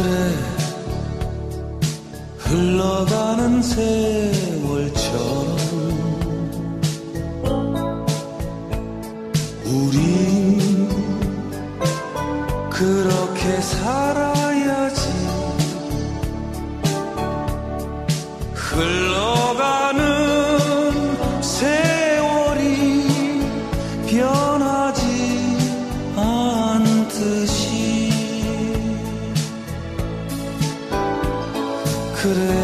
그래 흘러가는 세월처럼 우린 그렇게 살아야지. 흘러가는 세월이 변하지 않듯이. 그래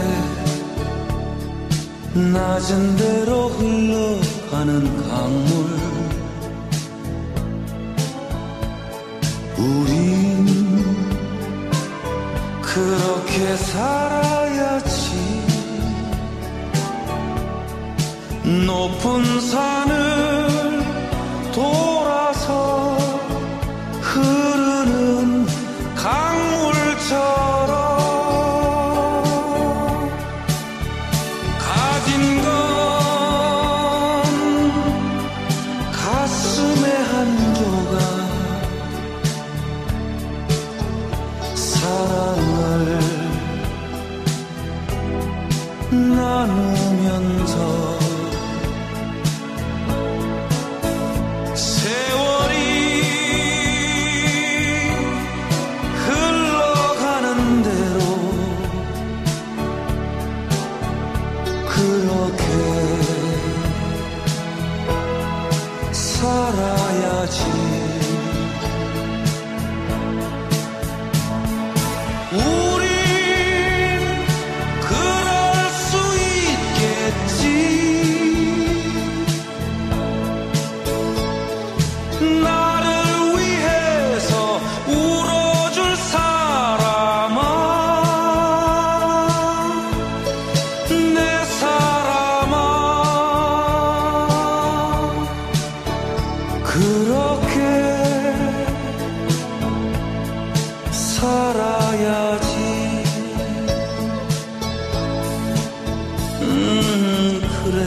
낮은 대로 흘러가는 강물 우린 그렇게 살아야지. 높은 산을 돌아서 흐르는 강물처럼 가진 건 가슴에 한 조각 사랑을 나누면서 세월이 흘러가는 대로 그렇게 살아야지. 우린 그럴 수 있겠지. 나를 위해서 울어줄 사람아, 내 사람아. 그렇게 살아야지. 그래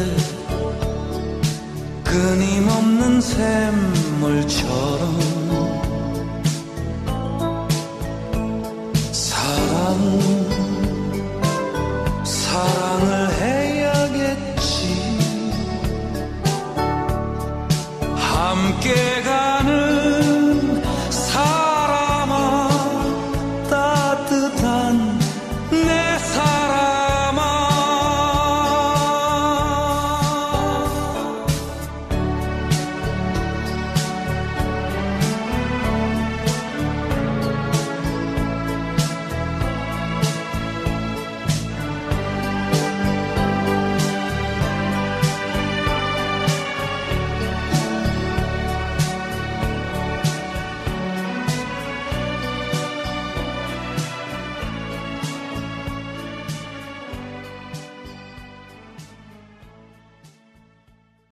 끊임없는 샘물처럼 사랑을 해야겠지. 함께